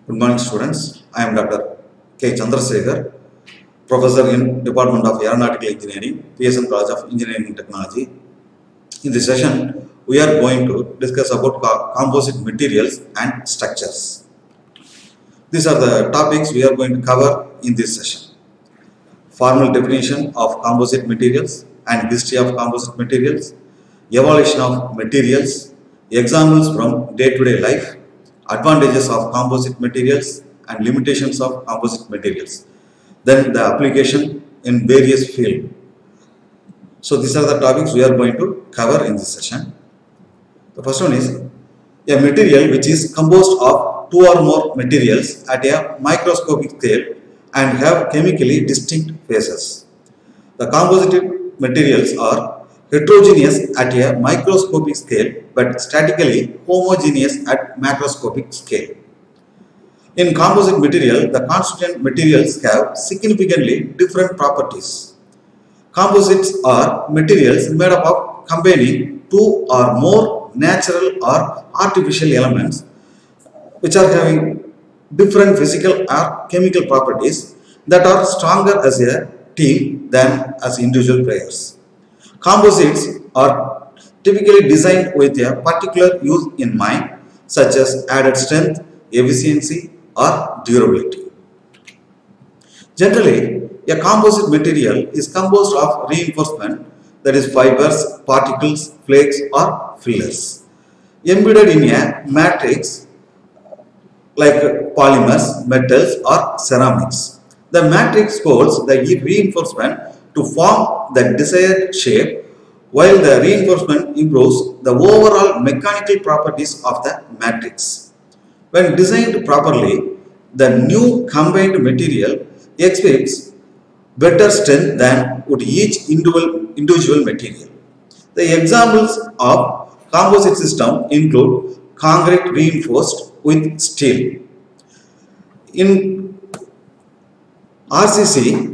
Good morning, students. I am Dr. K. Chandrasekhar, Professor in Department of Aeronautical Engineering, PSN College of Engineering and Technology. In this session, we are going to discuss about composite materials and structures. These are the topics we are going to cover in this session. Formal definition of composite materials and history of composite materials, evolution of materials, examples from day-to-day life, advantages of composite materials and limitations of composite materials, then the application in various fields. So these are the topics we are going to cover in this session. The first one is a material which is composed of two or more materials at a microscopic scale and have chemically distinct phases. The composite materials are heterogeneous at a microscopic scale but statically homogeneous at macroscopic scale. In composite material, the constituent materials have significantly different properties. Composites are materials made up of combining two or more natural or artificial elements which are having different physical or chemical properties that are stronger as a team than as individual players. Composites are typically designed with a particular use in mind, such as added strength, efficiency, or durability. Generally, a composite material is composed of reinforcement, that is fibers, particles, flakes, or fillers, embedded in a matrix like polymers, metals, or ceramics. The matrix holds the reinforcement to form the desired shape, while the reinforcement improves the overall mechanical properties of the matrix. When designed properly, the new combined material exhibits better strength than would each individual material. The examples of composite system include concrete reinforced with steel. In RCC,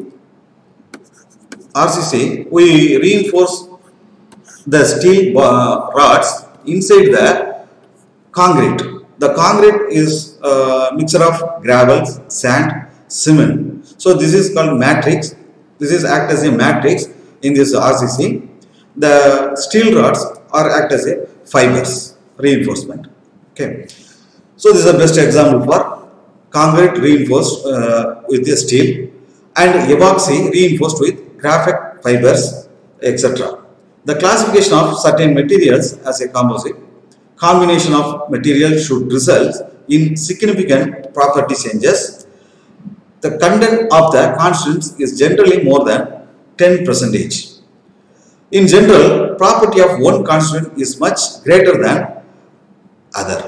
we reinforce the steel rods inside the concrete. The concrete is a mixture of gravel, sand, cement. So this is called matrix. This is act as a matrix in this RCC. The steel rods are act as a fibers reinforcement. Okay. So this is the best example for concrete reinforced with the steel and epoxy reinforced with graphite fibers, etc. The classification of certain materials as a composite, combination of materials should result in significant property changes. The content of the constants is generally more than 10%. In general, property of one constant is much greater than other.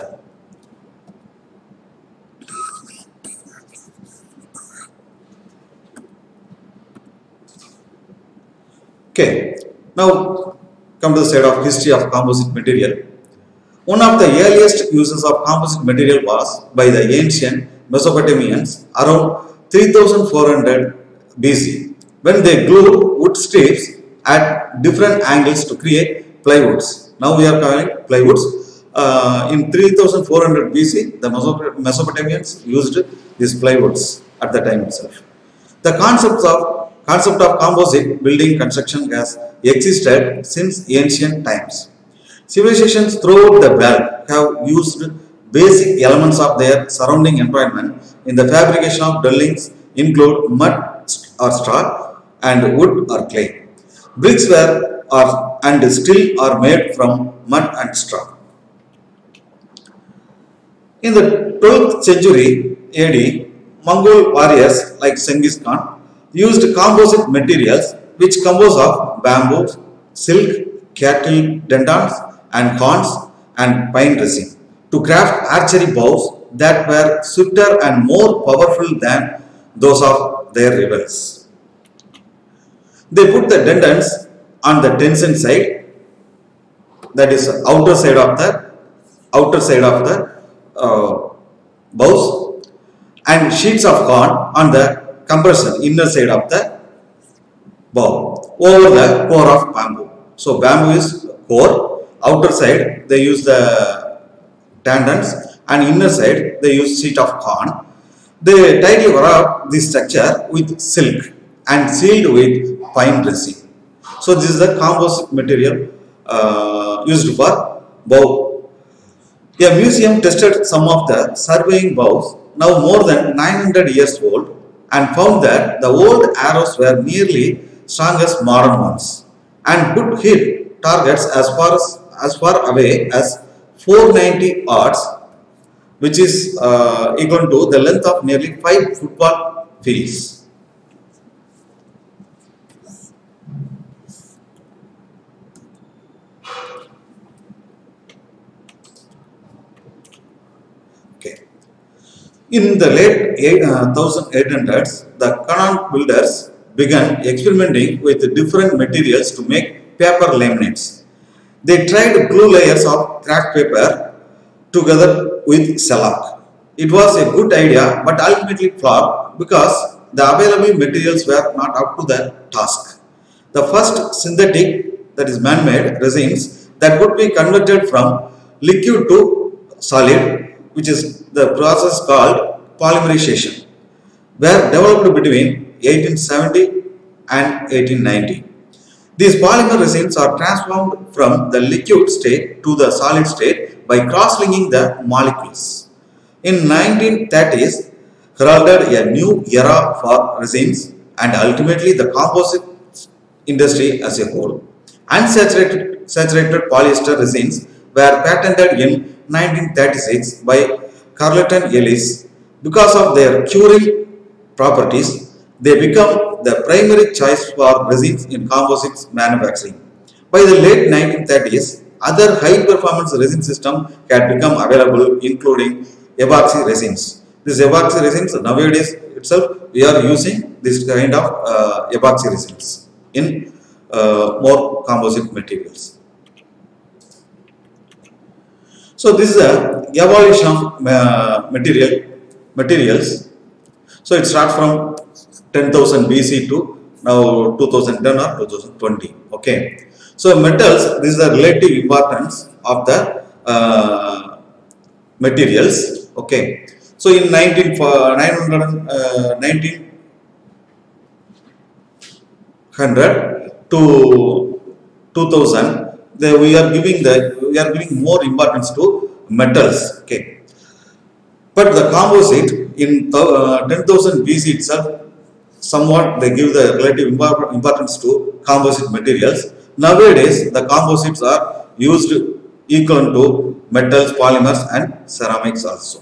Okay, now come to the side of history of composite material. One of the earliest uses of composite material was by the ancient Mesopotamians around 3400 BC, when they glued wood strips at different angles to create plywoods. Now we are calling plywoods. In 3400 BC, the Mesopotamians used these plywoods at the time itself. The concept of composite building construction has existed since ancient times. Civilizations throughout the world have used basic elements of their surrounding environment in the fabrication of dwellings, include mud or straw and wood or clay. Bricks and still are made from mud and straw. In the 12th century AD, Mongol warriors like Genghis Khan used composite materials which compose of bamboo, silk, cattle tendons and horns and pine resin to craft archery bows that were swifter and more powerful than those of their rivals. They put the tendons on the tension side, that is outer side of the bows, and sheets of horn on the compression inner side of the bow over the core of bamboo. So bamboo is core, outer side they use the tendons and inner side they use sheet of corn. They tightly wrap this structure with silk and sealed with pine resin. So this is the composite material used for bow. A museum tested some of the surveying bows, now more than 900 years old, and found that the old arrows were nearly strong as modern ones and could hit targets as far away as 490 yards, which is equal to the length of nearly 5 football fields. Okay. In the late 1800s, the Connaught builders began experimenting with different materials to make paper laminates. They tried glue layers of craft paper together with shellac. It was a good idea but ultimately flopped because the available materials were not up to the task. The first synthetic, that is man-made resins that could be converted from liquid to solid, which is the process called polymerization, were developed between 1870 and 1890. These polymer resins are transformed from the liquid state to the solid state by cross-linking the molecules. In 1930s, heralded a new era for resins and ultimately the composite industry as a whole. Unsaturated polyester resins were patented in 1936 by Carleton Ellis. Because of their curing properties, they become the primary choice for resins in composites manufacturing. By the late 1930s, other high-performance resin systems had become available, including epoxy resins. These epoxy resins, nowadays itself, we are using this kind of epoxy resins in more composite materials. So this is the evolution of materials. So it starts from 10,000 BC to now 2010 or 2020. Okay. So metals, this is the relative importance of the materials. Okay. So in 1900 to 2000, we are giving more importance to metals. Okay. But the composite in 10,000 BC itself, somewhat they give the relative importance to composite materials. Nowadays, the composites are used equal to metals, polymers and ceramics also.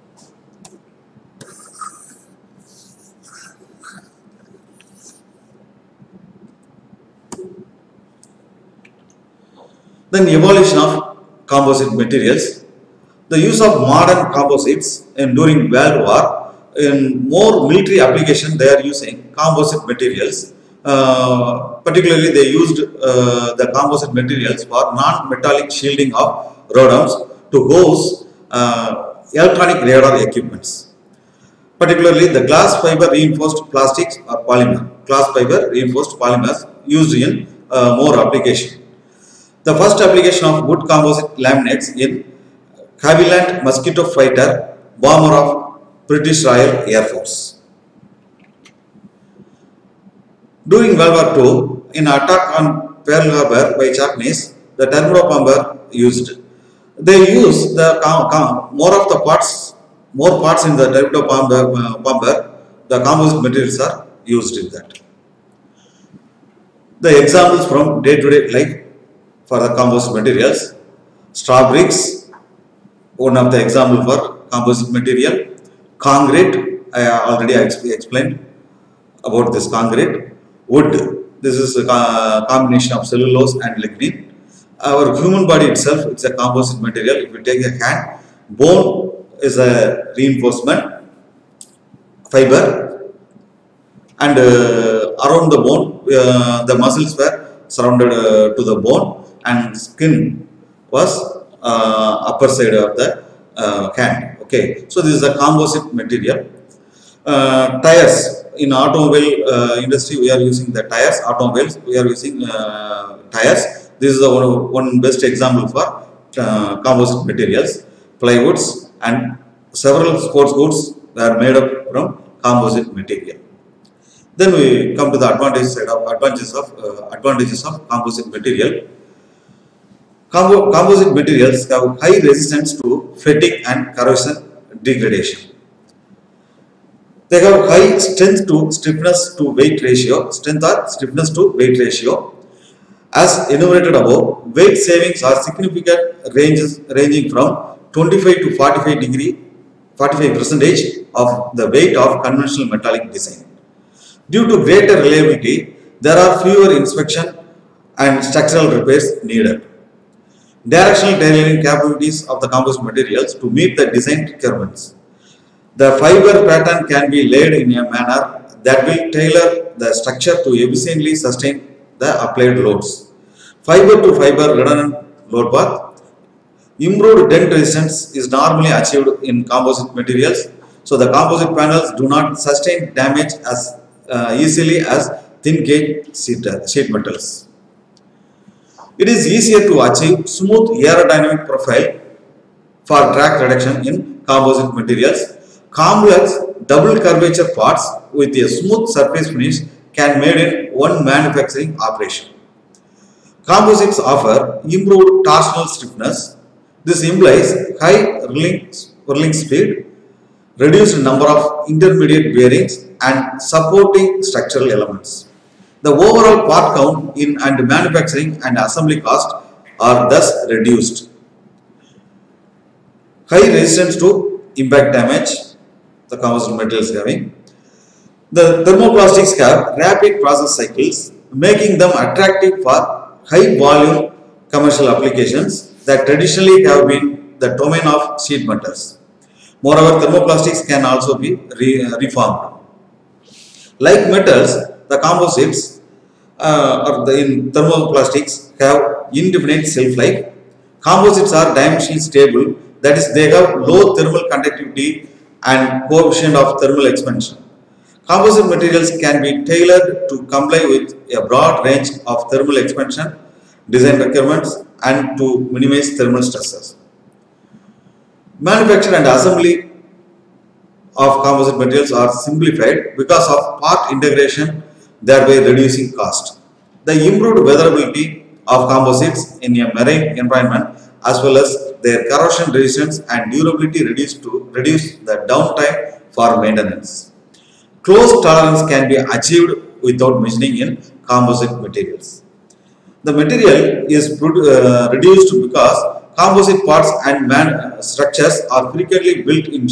Then evolution of composite materials. The use of modern composites during World War, in more military application they are using composite materials. Particularly they used the composite materials for non-metallic shielding of ROADMs to house electronic radar equipments. Particularly the glass fiber reinforced plastics or polymer. Glass fiber reinforced polymers used in more application. The first application of wood composite laminates in Havilland mosquito fighter bomber of British Royal Air Force. During World War II, in attack on Pearl Harbor by Japanese, the torpedo bomber used. They use the more parts in the torpedo bomber. The composite materials are used in that. The examples from day-to-day life for the composite materials: straw bricks, one of the example for composite material. Concrete, I already explained about this concrete. Wood, this is a combination of cellulose and lignin. Our human body itself, it's a composite material. If you take a hand, bone is a reinforcement fiber, and around the bone, the muscles were surrounded to the bone, and skin was upper side of the hand. Okay, so this is a composite material. Tires, in automobile industry we are using the tires. Automobiles we are using tires. This is the one best example for composite materials. Plywoods and several sports goods were made up from composite material. Then we come to the advantages of composite material. Composite materials have high resistance to fatigue and corrosion degradation. They have high strength to stiffness to weight ratio, As enumerated above, weight savings are significant ranges ranging from 25 to 45% of the weight of conventional metallic design. Due to greater reliability, there are fewer inspection and structural repairs needed. Directional tailoring capabilities of the composite materials to meet the design requirements. The fiber pattern can be laid in a manner that will tailor the structure to efficiently sustain the applied loads. Fiber to fiber redundant load path. Improved dent resistance is normally achieved in composite materials, so the composite panels do not sustain damage as easily as thin gauge sheet metals. It is easier to achieve smooth aerodynamic profile for drag reduction in composite materials. Complex double curvature parts with a smooth surface finish can be made in one manufacturing operation. Composites offer improved torsional stiffness. This implies high whirling speed, reduced number of intermediate bearings and supporting structural elements. The overall part count in and manufacturing and assembly cost are thus reduced. High resistance to impact damage, the composite materials having. The thermoplastics have rapid process cycles, making them attractive for high volume commercial applications that traditionally have been the domain of sheet metals. Moreover, thermoplastics can also be reformed. Like metals, the composites in thermoplastics have indefinite shelf life. Composites are dimensionally stable, that is, they have low thermal conductivity and coefficient of thermal expansion. Composite materials can be tailored to comply with a broad range of thermal expansion design requirements and to minimize thermal stresses. Manufacture and assembly of composite materials are simplified because of part integration, thereby reducing cost. The improved weatherability of composites in a marine environment as well as their corrosion resistance and durability reduce the downtime for maintenance. Close tolerance can be achieved without machining in composite materials. The material is reduced because composite parts and structures are frequently built to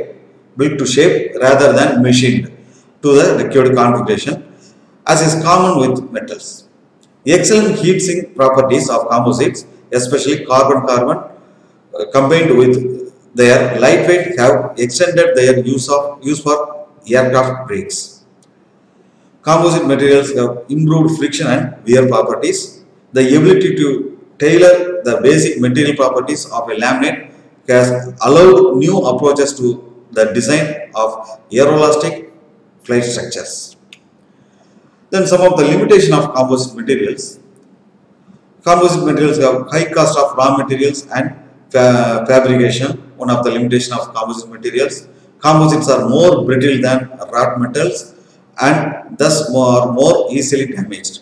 shape rather than machined to the required configuration, as is common with metals. Excellent heat sink properties of composites, especially carbon-carbon, combined with their lightweight, have extended their use for aircraft brakes. Composite materials have improved friction and wear properties. The ability to tailor the basic material properties of a laminate has allowed new approaches to the design of aeroelastic flight structures. Then some of the limitation of composite materials. Composite materials have high cost of raw materials and fabrication, one of the limitation of composite materials. Composites are more brittle than wrought metals and thus more easily damaged.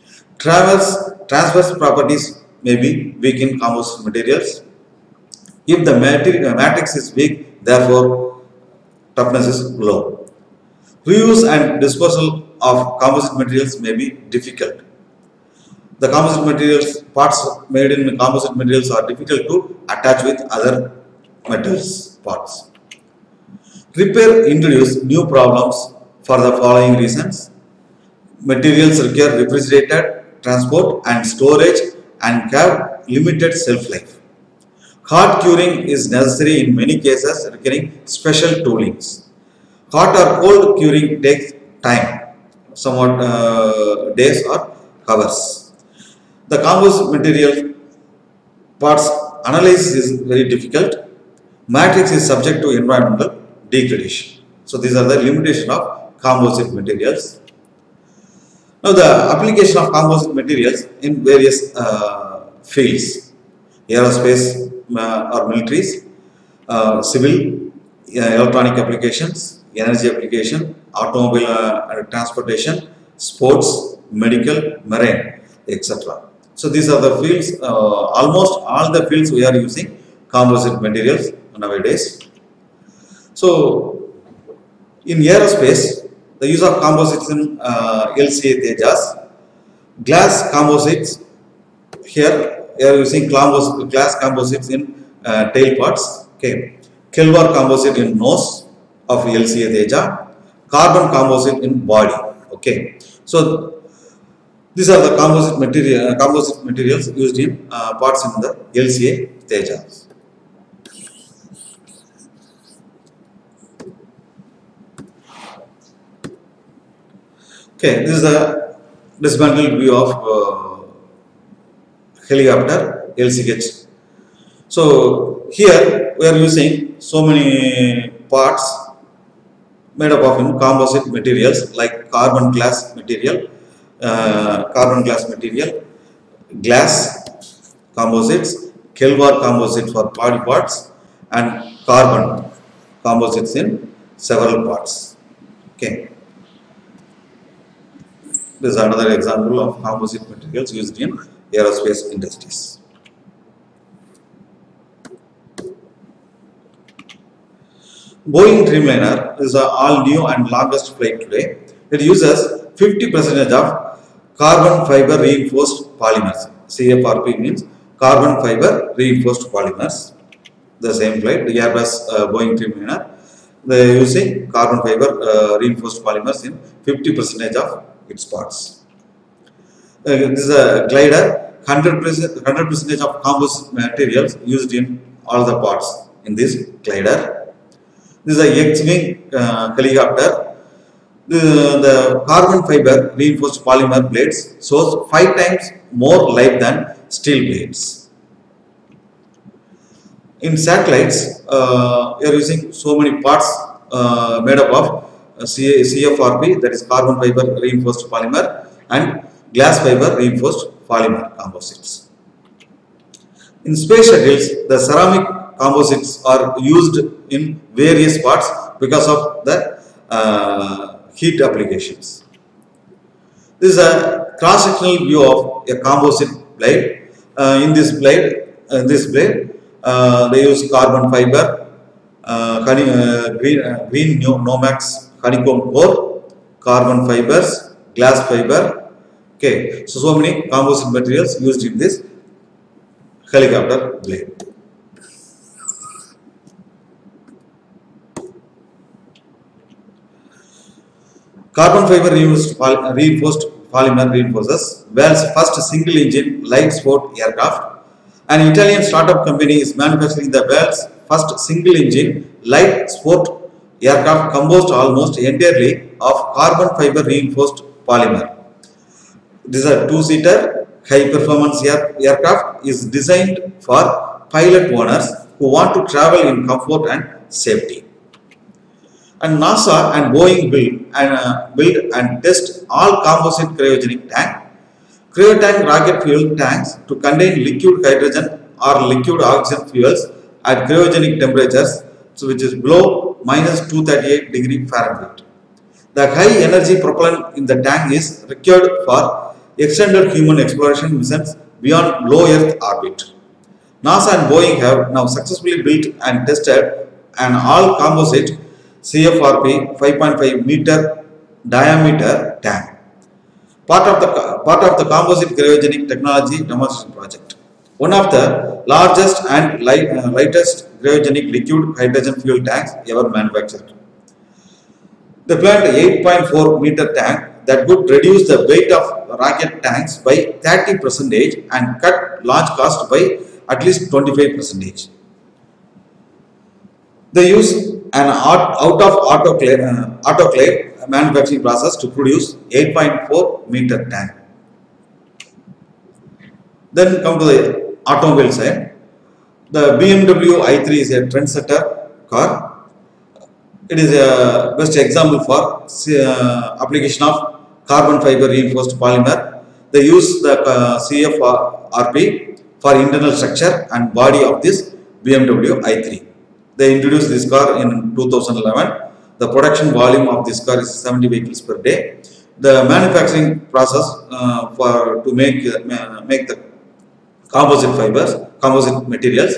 Transverse properties may be weak in composite materials. If the matrix is weak, therefore toughness is low. Reuse and disposal of composite materials may be difficult. The composite materials, parts made in composite materials are difficult to attach with other metals parts. Repair introduce new problems for the following reasons. Materials require refrigerated transport and storage and have limited shelf life. Hot curing is necessary in many cases requiring special toolings. Hot or cold curing takes time, somewhat days or hours. The composite material parts analysis is very difficult. Matrix is subject to environmental degradation. So these are the limitations of composite materials. Now the application of composite materials in various fields, aerospace or militaries. civil, electronic applications, energy application, automobile transportation, sports, medical, marine, etc. So these are the fields, almost all the fields we are using composite materials nowadays. So in aerospace, the use of composites in LCA Tejas, glass composites, here we are using glass composites in tail parts. Okay, Kelvar composite in nose of LCA Teja, carbon composite in body. Okay, so these are the composite materials used in parts in the LCA Tejas. Okay, this is a dismantled view of helicopter LCH. So here we are using so many parts made up of composite materials like carbon glass material, glass composites, Kelvar composite for body parts, and carbon composites in several parts. Okay. This is another example of composite materials used in aerospace industries. Boeing Dreamliner is an all-new and longest flight today. It uses 50% of carbon fiber reinforced polymers. CFRP means carbon fiber reinforced polymers. The same flight, the Airbus Boeing Dreamliner, they are using carbon fiber reinforced polymers in 50% of its parts. This is a glider, 100% of composite materials used in all the parts in this glider. This is a X-wing helicopter. The carbon fiber reinforced polymer blades shows 5 times more life than steel blades. In satellites, we are using so many parts made up of CFRP, that is carbon fiber reinforced polymer, and glass fiber reinforced polymer composites. In space shuttles, the ceramic composites are used in various parts because of the heat applications. This is a cross-sectional view of a composite blade. In this blade, they use carbon fiber, green Nomex honeycomb core, carbon fibers, glass fiber. Okay, so many composite materials used in this helicopter blade. Carbon fiber reinforced polymer reinforces Bell's first single-engine light sport aircraft. An Italian startup company is manufacturing the Bell's first single-engine light sport aircraft composed almost entirely of carbon fiber reinforced polymer. This is a two-seater high-performance aircraft is designed for pilot owners who want to travel in comfort and safety. And NASA and Boeing build and test all composite cryogenic tank, cryotank rocket fuel tanks to contain liquid hydrogen or liquid oxygen fuels at cryogenic temperatures, so which is below -238°F. The high energy propellant in the tank is required for extended human exploration missions beyond low Earth orbit. NASA and Boeing have now successfully built and tested an all composite CFRP 5.5 meter diameter tank, part of the composite cryogenic technology demonstration project, one of the largest and lightest cryogenic liquid hydrogen fuel tanks ever manufactured. They planned an 8.4 meter tank that would reduce the weight of rocket tanks by 30% and cut launch cost by at least 25%. They use an autoclave manufacturing process to produce 8.4 meter tank. Then come to the automobile side. The BMW i3 is a trendsetter car. It is a best example for application of carbon fiber reinforced polymer. They use the CFRP for internal structure and body of this BMW i3. They introduced this car in 2011. The production volume of this car is 70 vehicles per day. The manufacturing process to make the composite fibers, composite materials,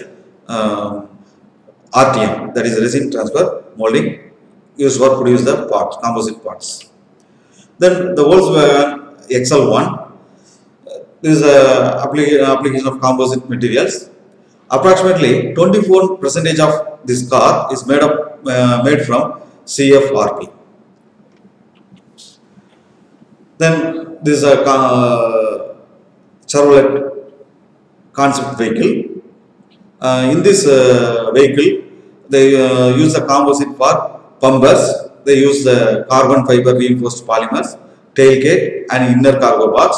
RTM, that is resin transfer molding, used for produce the parts, composite parts. Then the Volkswagen XL1 is application of composite materials. Approximately 24% of this car is made from CFRP. Then this is a Chevrolet concept vehicle. In this vehicle, they use the composite for bumpers. They use the carbon fiber reinforced polymers, tailgate and inner cargo box.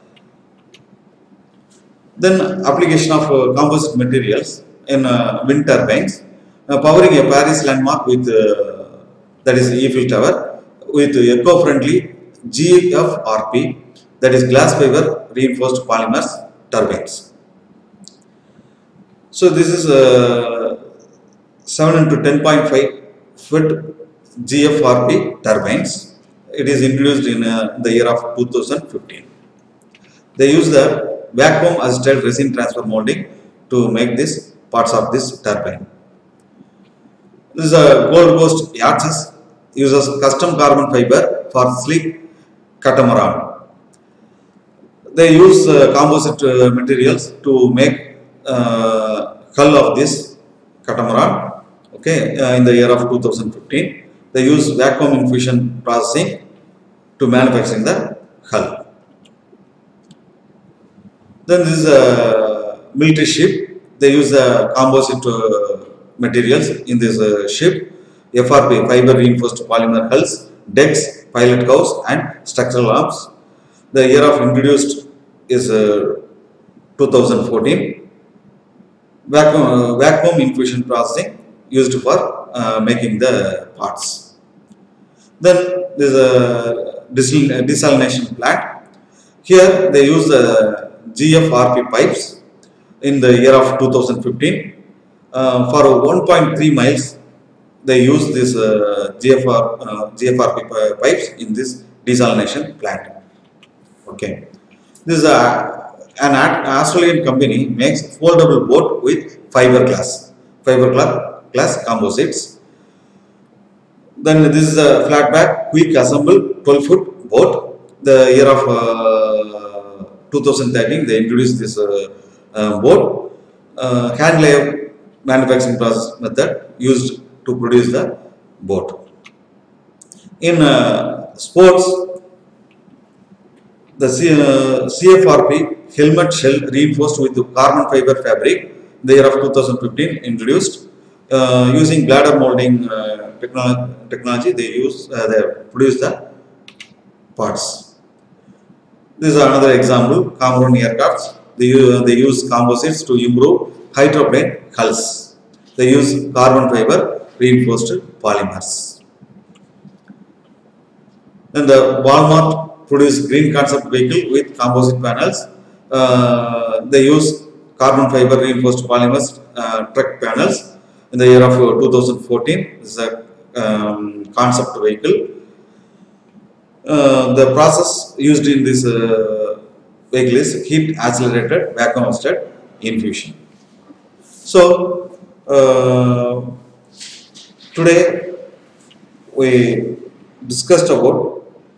Then application of composite materials in wind turbines, powering a Paris landmark with that is Eiffel Tower with eco-friendly GFRP, that is glass fiber reinforced polymers turbines. So this is 7 into 10.5 foot GFRP turbines. It is introduced in the year of 2015. They use the vacuum assisted resin transfer molding to make this parts of this turbine. This is a Gold Coast Yachts, uses custom carbon fiber for sleek catamaran. They use composite materials to make hull of this catamaran. Okay, in the year of 2015, they use vacuum infusion processing to manufacturing the hull. Then this is a military ship. They use the composite materials in this ship. FRP, fiber reinforced polymer hulls, decks, pilot covers and structural arms. The year of introduced is 2014. Vacuum infusion processing used for making the parts. Then there is a desalination plant. Here they use the GFRP pipes in the year of 2015. For 1.3 miles, they use this GFRP pipes in this desalination plant. Okay, this is an Australian company makes foldable boat with fiberglass composites. Then this is a flatback quick assemble 12-foot boat. The year of 2013 they introduced this boat. Hand layer manufacturing process method used to produce the boat. In sports, the CFRP helmet shell reinforced with carbon fiber fabric, the year of 2015 introduced. Using bladder molding technology, they produce the parts. This is another example. Cameroon aircrafts. They use composites to improve hydroplane hulls. They use carbon fiber reinforced polymers. Then the Walmart produced green concept vehicle with composite panels. They use carbon fiber reinforced polymers truck panels. In the year of 2014, this is a concept vehicle. The process used in this vehicle is heat accelerated vacuum assisted infusion. So today we discussed about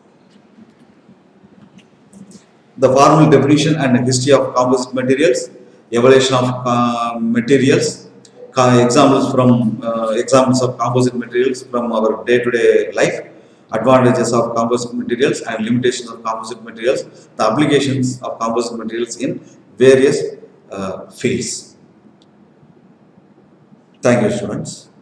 the formal definition and history of composite materials, evaluation of materials, examples of composite materials from our day-to-day life, advantages of composite materials and limitations of composite materials, the applications of composite materials in various fields. Thank you, students.